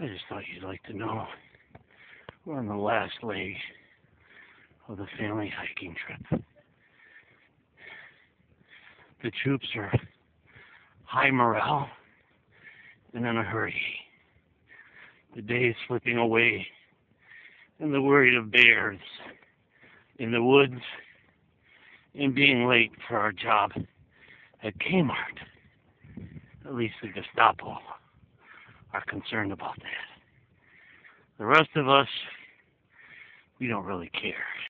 I just thought you'd like to know we're on the last leg of the family hiking trip. The troops are high morale and in a hurry. The day is slipping away, and they're worried of bears in the woods and being late for our job at Kmart. At least the Gestapo are concerned about that. The rest of us, we don't really care.